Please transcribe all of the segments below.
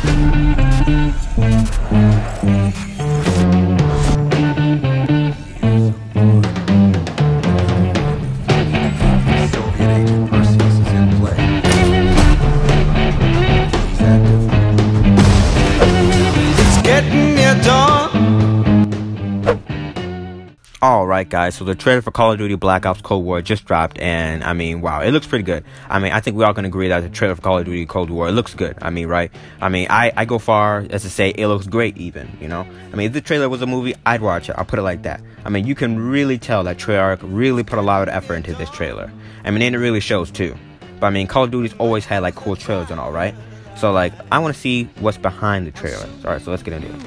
Alright guys, so the trailer for Call of Duty Black Ops Cold War just dropped, and I mean, wow, it looks pretty good. I mean, I think we all can agree that the trailer for Call of Duty Cold War, it looks good. I mean, right? I mean, I go far as to say it looks great even, you know? I mean, if the trailer was a movie, I'd watch it. I'll put it like that. I mean, you can really tell that Treyarch really put a lot of effort into this trailer. I mean, and it really shows too. But I mean, Call of Duty's always had like cool trailers and all, right? So like, I want to see what's behind the trailer. Alright, so let's get into it.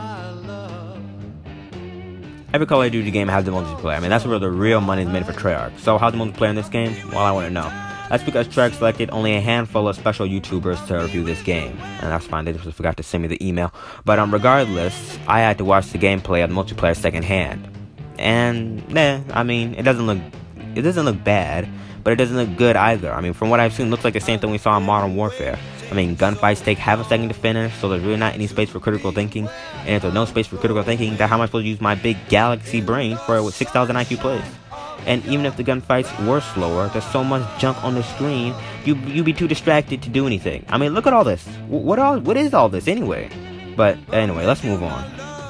Every Call of Duty game has the multiplayer. I mean, that's where the real money is made for Treyarch. So how's the multiplayer in this game? Well, I want to know. That's because Treyarch selected only a handful of special YouTubers to review this game. And that's fine, they just forgot to send me the email. But regardless, I had to watch the gameplay of the multiplayer secondhand. And, I mean, it doesn't look bad, but it doesn't look good either. I mean, from what I've seen, it looks like the same thing we saw in Modern Warfare. I mean, gunfights take half a second to finish, so there's really not any space for critical thinking. And if there's no space for critical thinking, then how am I supposed to use my big galaxy brain for 6,000 IQ plays? And even if the gunfights were slower, there's so much junk on the screen, you'd be too distracted to do anything. I mean, look at all this. What is all this anyway? But anyway, let's move on.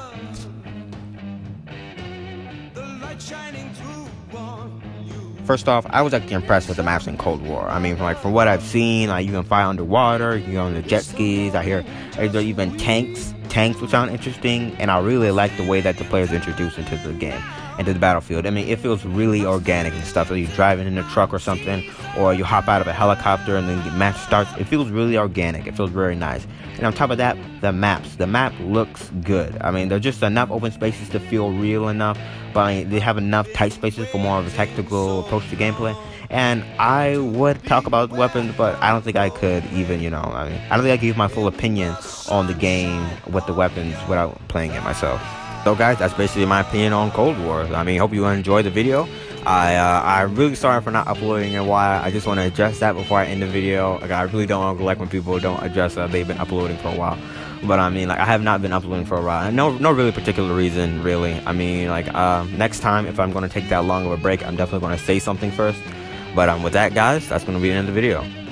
First off, I was actually impressed with the maps in Cold War. I mean, from what I've seen, like, you can fly underwater, you can go on the jet skis. I hear there are even tanks, which sound interesting, and I really like the way that the players introduced into the game, into the battlefield. I mean, it feels really organic and stuff. So you're driving in a truck or something, or you hop out of a helicopter and then the match starts. It feels really organic. It feels very nice. And on top of that, the map looks good. I mean, there's just enough open spaces to feel real enough, but I mean, they have enough tight spaces for more of a tactical approach to gameplay. And I would talk about weapons, but I don't think I could even, you know, I mean, I don't think I could give my full opinion on the game with the weapons without playing it myself. So guys, that's basically my opinion on Cold War. I mean, hope you enjoyed the video. I'm really sorry for not uploading in a while. I just want to address that before I end the video. Like, I really don't like when people don't address that they've been uploading for a while. But I mean, like, I have not been uploading for a while. No really particular reason, really. I mean, like, next time, if I'm going to take that long of a break, I'm definitely going to say something first. But with that, guys, that's going to be the end of the video.